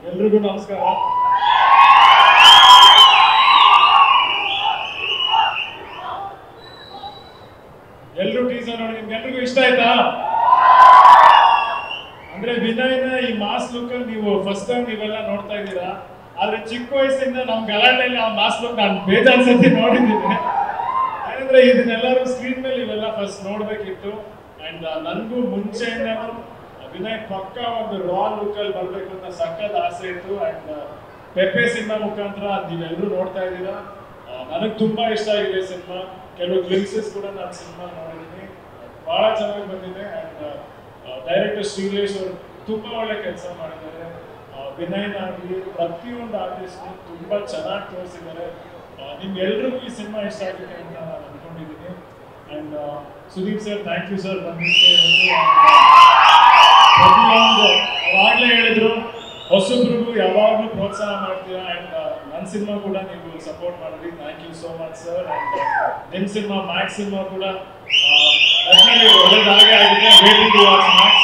ಎಲ್ರಿಗೂ ನಮಸ್ಕಾರ. ಎಲ್ರು ಟೀಸರ್ ನೋಡಿ ನಿಮ್ಗೆಲ್ರಿಗೂ ಇಷ್ಟ ಆಯ್ತಾ? ಅಂದ್ರೆ ವಿನಯ್ನ ಈ ಮಾಸ್ ಲುಕ್ ನೀವು ಫಸ್ಟ್ ಟೈಮ್ ನೀವೆಲ್ಲ ನೋಡ್ತಾ ಇದ್ದೀರಾ. ಆದ್ರೆ ಚಿಕ್ಕ ವಯಸ್ಸಿಂದ ನಮ್ ಗಲಾಟೆಯಲ್ಲಿ ಆ ಮಾಸ್ ಲುಕ್ ನಾನು ಬೇಜಾನ್ ಸತಿ ನೋಡಿದ್ದೀನಿ. ಯಾಕಂದ್ರೆ ಇದನ್ನೆಲ್ಲರೂ ಸ್ಕ್ರೀನ್ ಮೇಲೆ ಇವೆಲ್ಲ ಫಸ್ಟ್ ನೋಡ್ಬೇಕಿತ್ತು. ಅಂಡ್ ನನ್ಗೂ ಮುಂಚೆಯಿಂದನೂ ವಿನಯ್ ಪಕ್ಕ ಒಂದು ರಾ ಲುಕ್ ಅಲ್ಲಿ ಬರ್ಬೇಕು ಅಂತ ಸಖತ್ ಆಸೆ ಇತ್ತು. ಅಂಡ್ ಪೆಪ್ಪೆ ಸಿನಿಮಾ ಮುಖಾಂತರ ನೀವೆಲ್ಲರೂ ನೋಡ್ತಾ ಇದ್ದೀರಾ. ನನಗೆ ತುಂಬಾ ಇಷ್ಟ ಆಗಿದೆ ಸಿನಿಮಾ. ಕೆಲವು ಗ್ಲಿಮ್ಸಸ್ ಕೂಡ ನಾನು ಸಿನಿಮಾ ನೋಡಿದ್ದೀನಿ, ಬಹಳ ಚೆನ್ನಾಗಿ ಬಂದಿದೆ. ಅಂಡ್ ಡೈರೆಕ್ಟರ್ ಶ್ರೀಲೇಶ್ ಅವರು ತುಂಬಾ ಒಳ್ಳೆ ಕೆಲಸ ಮಾಡಿದ್ದಾರೆ. ವಿನಯ್ ಆಗಲಿ ಪ್ರತಿಯೊಂದು ಆರ್ಟಿಸ್ಟ್ ತುಂಬಾ ಚೆನ್ನಾಗಿ ತೋರಿಸಿದ್ದಾರೆ. ನಿಮ್ಗೆಲ್ರಿಗೂ ಈ ಸಿನಿಮಾ ಇಷ್ಟ ಆಗಿದೆ ಅಂತ ನಾನು ಅನ್ಕೊಂಡಿದ್ದೀನಿ. And Sudeep sir, thank you sir ಬಂದಿದ್ದಕ್ಕೆ. ಪ್ರತಿಯೊಂದು ಅವಾಗಲೇ ಹೇಳಿದ್ರು, ಹೊಸಬ್ರಿಗೂ ಯಾವಾಗಲೂ ಪ್ರೋತ್ಸಾಹ ಮಾಡ್ತೀರಾ. ಅಂಡ್ ನನ್ನ ಸಿನಿಮಾ ಕೂಡ ನೀವು ಸಪೋರ್ಟ್ ಮಾಡಿದ್ರಿ, thank you so much sir. And ನಿಮ್ಮ ಸಿನಿಮಾ ಮ್ಯಾಕ್ಸ್ ಸಿನಿಮಾ ಕೂಡ ಒಳ್ಳೆದಾಗೆ ಆಗಿದೆ. Waiting to watch Max.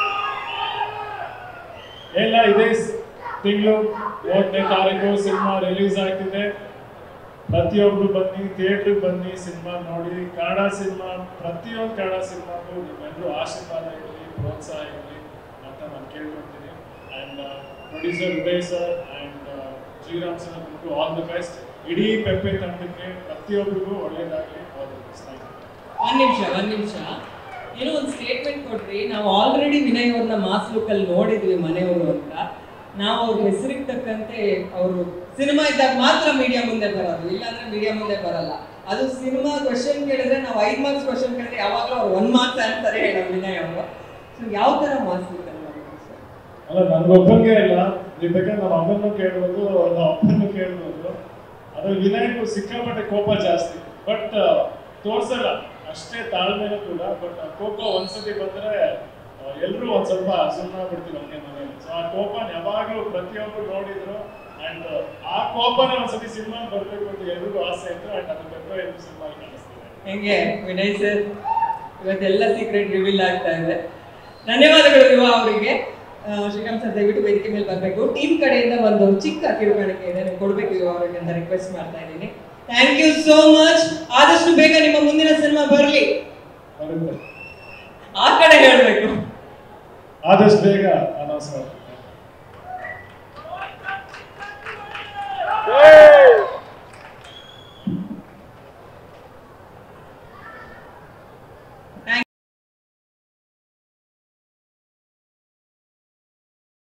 ಎಲ್ಲ ಇದೇ ತಿಂಗಳು 8ನೇ ತಾರೀಕು ಸಿನಿಮಾ ರಿಲೀಸ್ ಆಗ್ತಿದೆ. ಪ್ರತಿಯೊಬ್ರು ಬನ್ನಿ, ಥಿಯೇಟ್ರಿಗೆ ಬನ್ನಿ, ಸಿನಿಮಾ ನೋಡಿ. ಕನ್ನಡ ಸಿನಿಮಾ, ಪ್ರತಿಯೊಂದು ಕನ್ನಡ ಸಿನಿಮಾಗೂ ನಿಮ್ಮೆಲ್ಲರೂ ಆಶೀರ್ವಾದ ಇರಲಿ, ಪ್ರೋತ್ಸಾಹ ಇರಲಿ ಅಂತ ನಾನು ಕೇಳ್ಕೊಳ್ತೀನಿ. And producer Uday sir and Sriram sir ಅವ್ರಿಗೂ ಆಲ್ ದಿ ಬೆಸ್ಟ್. ಇಡೀ ಪೆಪ್ಪೆ ತಂಡಕ್ಕೆ ಪ್ರತಿಯೊಬ್ಬರಿಗೂ ಒಳ್ಳೇದಾಗಲಿ. All the best. ಒಂದ್ ನಿಮಿಷ ಏನೋ ಒಂದು ಸ್ಟೇಟ್ಮೆಂಟ್ ಕೊಟ್ರಿ. ನಾವು ಆಲ್ರೆಡಿ ವಿನಯ್ ಅವ್ರನ್ನ ಮಾಸ್ ಲುಕ್ ಅಲ್ಲಿ ನೋಡಿದ್ವಿ ಮನೆಯವರು ಅಂತ. ನಾವು ಅವ್ರ ಹೆಸರಿಗೆ ತಕ್ಕಂತೆ ಅವರು ಸಿನಿಮಾ ಇದ್ದಾಗ ಮಾತ್ರ ಮೀಡಿಯಾ ಮುಂದೆ ಬರೋದು, ಇಲ್ಲಾಂದ್ರೆ ಮೀಡಿಯಾ ಮುಂದೆ ಬರಲ್ಲ. ಅದು ಸಿನಿಮಾ ಕ್ವಶನ್ ಕೇಳಿದ್ರೆ ನಾವು 5 ಮಾರ್ಕ್ಸ್ ಕ್ವಶನ್ ಕೇಳಿದ್ರೆ ಯಾವಾಗಲೂ ಅವ್ರು 1 ಮಾರ್ಕ್ಸ್ ಅಂತಾರೆ ಹೇಳೋದು ವಿನಯ್ ಅವರು. ಸೊ ಯಾವ ತರ ಮಾಸ್ ಲುಕ್ ಅಲ್ಲಿ ಅಲ್ಲ, ನನ್ಗೊಬ್ಬಂಗೆ ಇಲ್ಲ, ನೀವು ಬೇಕಾದ್ರೆ ನಮ್ಮ ಅಮ್ಮನ್ನು ಕೇಳ್ಬೋದು, ನಮ್ಮ ಅಪ್ಪನ್ನು ಕೇಳ್ಬೋದು. ಅದ್ರಲ್ಲಿ ವಿನಯ್ಗೂ ಸಿಕ್ಕಾಪಟ್ಟೆ ಕೋಪ ಜಾಸ್ತಿ, ಬಟ್ ತೋರ್ಸಲ್ಲ ಅಷ್ಟೇ ತಾಳ್ಮೆನೂ ಕೂಡ. ಬಟ್ ಕೋಪ ಒಂದ್ಸತಿ ಬಂದ್ರೆ ಎಲ್ಲರೂ ಒಂದ್ ಸ್ವಲ್ಪ ಸುಮ್ಮನೆ ಬಿಡ್ತೀವಿ ನಮಗೆ ಮನೇಲಿ. ಸೊ ಆ ಕೋಪನ ಯಾವಾಗಲೂ ಪ್ರತಿಯೊಬ್ಬರು ನೋಡಿದ್ರು. ಅಂಡ್ ಆ ಕೋಪನ ಒಂದ್ಸತಿ ಸಿನಿಮಾ ಬರ್ಬೇಕು ಅಂತ ಎಲ್ರಿಗೂ ಆಸೆ ಇತ್ತು. ಅಂಡ್ ಅದು ಪೆಪ್ಪೆ ಸಿನಿಮಾ ಕಾಣಿಸ್ತಿದೆ. ಹೆಂಗೆ ವಿನಯ್ ಸರ್ ಇವತ್ತೆಲ್ಲ ಸೀಕ್ರೆಟ್ ರಿವೀಲ್ ಆಗ್ತಾ ಇದೆ. ಧನ್ಯವಾದಗಳು ಯುವ ಅವರಿಗೆ. ಶ್ರೀರಾಮ್ ಸರ್ ದಯವಿಟ್ಟು ವೇದಿಕೆ ಮೇಲೆ ಬರಬೇಕು. ಟೀಮ್ ಕಡೆಯಿಂದ ಒಂದು ಚಿಕ್ಕ ಕಿರುಕಾಣಿಕೆ ಇದೆ, ನೀವು ಕೊಡಬೇಕು ಯುವ ಅವರಿಗೆ ಅಂತ ರಿಕ್ವೆಸ್ಟ್ ಮಾಡ್ತಾ ಇದ್ದೀನಿ. Thank you so much. ಆದಷ್ಟು ಬೇಗ ನಿಮ್ಮ ಮುಂದಿನ ಸಿನಿಮಾ ಬರಲಿ. ಆ ಕಡೆ ಹೇಳಬೇಕು, ಆದಷ್ಟು ಬೇಗ ಅನೌನ್ಸ್ ಮಾಡಿ.